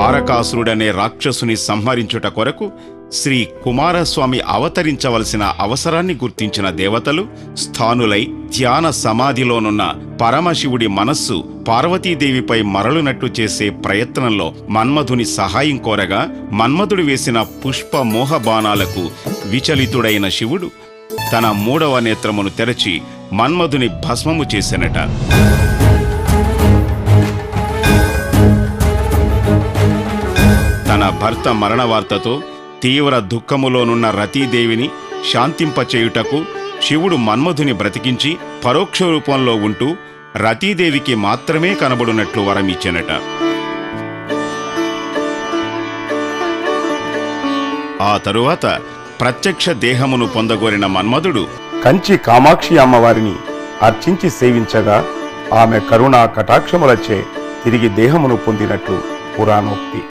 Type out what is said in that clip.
తారకాసురుడనే రాక్షసుని సంహరించుట కొరకు శ్రీ కుమారస్వామి అవతరించవలసిన అవసరాన్ని గుర్తించిన దేవతలు స్థానులై ధ్యాన సమాధిలోనున్న పరమశివుడి మనస్సు పార్వతీదేవిపై మరలునట్టు చేసే ప్రయత్నంలో మన్మధుని సహాయం కోరగా మన్మధుడు వేసిన పుష్ప మోహ బాణాలకు విచలితుడైన శివుడు తన 3వ నేత్రమును తెరచి మన్మధుని భస్మము చేసెనట. తన భర్త మరణ వార్తతో తీవ్ర దుఃఖములోనున్న రతీదేవిని శాంతింపచేయుటకు శివుడు మన్మధుని బ్రతికించి పరోక్ష రూపంలో ఉంటూ రతీదేవికి మాత్రమే కనబడునట్లు వరమిచ్చెనట. ఆ తరువాత ప్రత్యక్ష దేహమును పొందగోరిన మన్మధుడు కంచి కామాక్షి అమ్మవారిని అర్చించి సేవించగా ఆమె కరుణా కటాక్షములచే తిరిగి దేహమును పొందినట్లు పురాణోక్తి.